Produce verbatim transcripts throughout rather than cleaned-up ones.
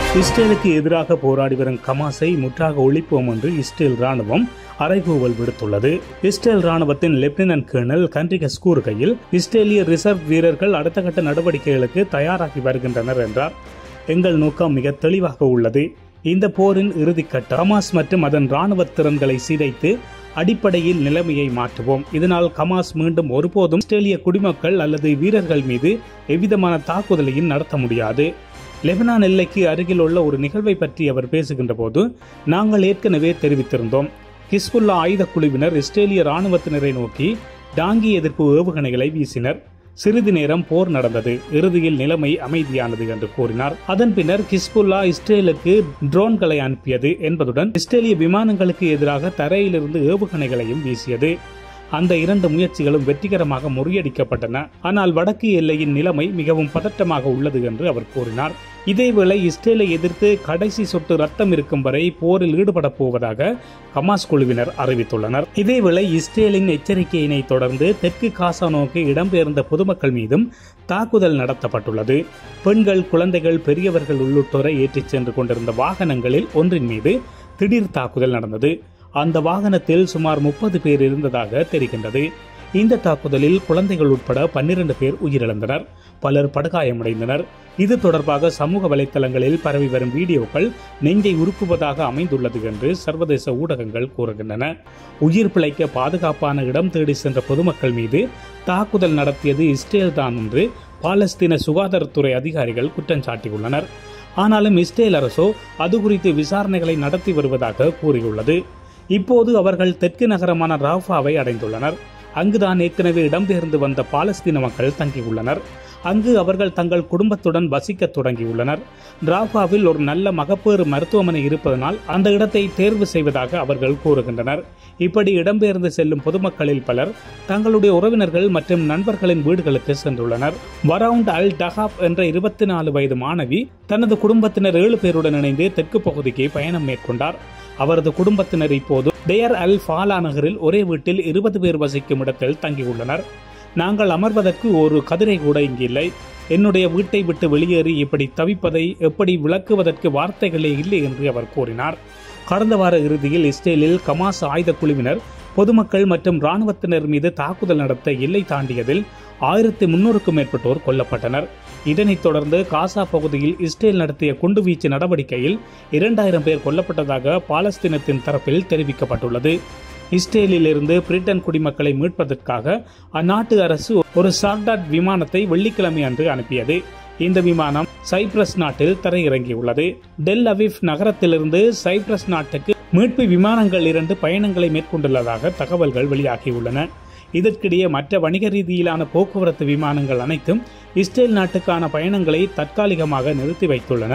இஸ்ரேலுக்கு எதிராக போராடி வரும் ஹமாஸை முற்றாக ஒழிப்போம் என்று இஸ்ரேல் ராணுவம் அறைகூவல் விடுத்துள்ளது. இஸ்ரேல் ராணுவத்தின் லெப்டினன்ட் கர்னல் கன்ரிகஸ் கூறுகையில், இஸ்ரேலிய ரிசர்வ் வீரர்கள் அடுத்த கட்ட நடவடிக்கைகளுக்கு தயாராகி வருகின்றனர் என்றார். எங்கள் நோக்கம் மிக தெளிவாக உள்ளது. இந்த போரின் இறுதிக்கட்ட ஹமாஸ் மற்றும் அதன் ராணுவ திறன்களை சிதைத்து அடிப்படையில் நிலைமையை மாற்றுவோம். இதனால் ஹமாஸ் மீண்டும் ஒருபோதும் இஸ்ரேலிய குடிமக்கள் அல்லது வீரர்கள் மீது எவ்விதமான தாக்குதலையும் நடத்த முடியாது. லெபனான் எல்லைக்கு அருகில் உள்ள ஒரு நிகழ்வை பற்றி அவர் பேசுகின்ற போது, நாங்கள் ஏற்கனவே தெரிவித்திருந்தோம். ஹிஸ்புல்லா ஆயுத குழுவினர் இஸ்ரேலிய ராணுவத்தினரை நோக்கி டாங்கி எதிர்ப்பு ஏவுகணைகளை வீசினர். சிறிது நேரம் போர் நடந்தது. இறுதியில் நிலைமை அமைதியானது என்று கூறினார். அதன் பின்னர் ஹிஸ்புல்லா இஸ்ரேலுக்கு ட்ரோன்களை அனுப்பியது என்பதுடன் இஸ்ரேலிய விமானங்களுக்கு எதிராக தரையிலிருந்து ஏவுகணைகளையும் வீசியது. அந்த இரண்டு முயற்சிகளும் வெற்றிகரமாக முறியடிக்கப்பட்டன. ஆனால் வடக்கு எல்லையின் நிலைமை மிகவும் பதட்டமாக உள்ளது என்று அவர் கூறினார். இதேவேளை இஸ்ரேலை எதிர்த்து கடைசி சொட்டு ரத்தம் இருக்கும் வரை போரில் ஈடுபடப் போவதாக ஹமாஸ் குழுவினர் அறிவித்துள்ளனர். இதேவேளை இஸ்ரேலின் எச்சரிக்கையினை தொடர்ந்து தெற்கு காசா நோக்கி இடம்பெயர்ந்த பொதுமக்கள் மீதும் தாக்குதல் நடத்தப்பட்டுள்ளது. பெண்கள், குழந்தைகள், பெரியவர்கள் உள்ளிட்டோரை ஏற்றிச் சென்று கொண்டிருந்த வாகனங்களில் ஒன்றின் மீது திடீர் தாக்குதல் நடந்தது. அந்த வாகனத்தில் சுமார் முப்பது பேர் இருந்ததாக தெரிகின்றது. இந்த தாக்குதலில் குழந்தைகள் உட்பட பன்னிரண்டு பேர் உயிரிழந்தனர். பலர் படுகாயமடைந்தனர். இது தொடர்பாக சமூக வலைதளங்களில் பரவி வரும் வீடியோக்கள் நெஞ்சை உருக்குவதாக அமைந்துள்ளது என்று சர்வதேச ஊடகங்கள் கூறுகின்றன. உயிர் பிழைக்க பாதுகாப்பான இடம் தேடி சென்ற பொதுமக்கள் மீது தாக்குதல் நடத்தியது இஸ்ரேல் தான் என்று பாலஸ்தீன சுகாதாரத்துறை அதிகாரிகள் குற்றம் சாட்டியுள்ளனர். ஆனாலும் இஸ்ரேல் அரசோ அது குறித்து விசாரணைகளை நடத்தி வருவதாக கூறியுள்ளது. இப்போது அவர்கள் தெற்கு நகரமான ராஃபாவை அடைந்துள்ளனர். அங்குதான் ஏற்கனவே இடம்பெயர்ந்து வந்த பாலஸ்தீன மக்கள் தங்கியுள்ளனர். அங்கு அவர்கள் தங்கள் குடும்பத்துடன் வசிக்க தொடங்கியுள்ளனர். ராஃபாவில் ஒரு நல்ல மகப்பேறு மருத்துவமனை இருப்பதனால் அந்த இடத்தை தேர்வு செய்வதாக அவர்கள் கூறுகின்றனர். இப்படி இடம்பெயர்ந்து செல்லும் பொதுமக்களில் பலர் தங்களுடைய உறவினர்கள் மற்றும் நண்பர்களின் வீடுகளுக்கு சென்றுள்ளனர். வரவுண்ட் அல் டஹாப் என்ற இருபத்தி நாலு வயது மாணவி தனது குடும்பத்தினர் ஏழு பேருடன் இணைந்து தெற்கு பகுதிக்கு பயணம் மேற்கொண்டார். அவரது குடும்பத்தினர் இப்போது டேர் அல் ஃபாலா நகரில் ஒரே வீட்டில் இருபது பேர் வசிக்கும் இடத்தில் தங்கியுள்ளனர். நாங்கள் அமர்வதற்கு ஒரு கதிரை கூட இங்கில்லை. என்னுடைய வீட்டை விட்டு வெளியேறி இப்படி தவிப்பதை எப்படி விளக்குவதற்கு வார்த்தைகளே இல்லை என்று அவர் கூறினார். கடந்த வார இறுதியில் இஸ்ரேலில் ஹமாஸ் ஆயுத குழுவினர் பொதுமக்கள் மற்றும் இராணுவத்தினர் மீது தாக்குதல் நடத்த எல்லை தாண்டியதில் ஆயிரத்தி முன்னூறுக்கும் மேற்பட்டோர் கொல்லப்பட்டனர். இதனைத் தொடர்ந்து காசா பகுதியில் இஸ்ரேல் நடத்திய குண்டுவீச்சு நடவடிக்கையில் இரண்டாயிரம் பேர் கொல்லப்பட்டதாக பாலஸ்தீனத்தின் தரப்பில் தெரிவிக்கப்பட்டுள்ளது. இஸ்ரேலில் இருந்து பிரிட்டன் குடிமக்களை மீட்பதற்காக அந்நாட்டு அரசு ஒரு சார்ட்டர்ட் விமானத்தை வெள்ளிக்கிழமை அன்று அனுப்பியது. இந்த விமானம் சைப்ரஸ் நாட்டில் தரையிறங்கியுள்ளது. டெல் அவிவ் நகரத்திலிருந்து சைப்ரஸ் நாட்டுக்கு மீட்பு விமானங்கள் இரண்டு பயணங்களை மேற்கொண்டுள்ளதாக தகவல்கள் வெளியாகியுள்ளன. இதற்கிடையே மற்ற வணிக ரீதியிலான போக்குவரத்து விமானங்கள் அனைத்தும் இஸ்ரேல் நாட்டுக்கான பயணங்களை தற்காலிகமாக நிறுத்தி வைத்துள்ளன.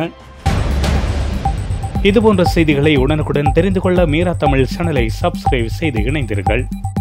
இதுபோன்ற செய்திகளை உடனுக்குடன் தெரிந்து கொள்ள மீரா தமிழ் சேனலை சப்ஸ்கிரைப் செய்து இணைந்தீர்கள்.